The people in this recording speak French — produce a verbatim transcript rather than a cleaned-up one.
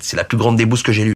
c'est la plus grande débouse que j'ai lue.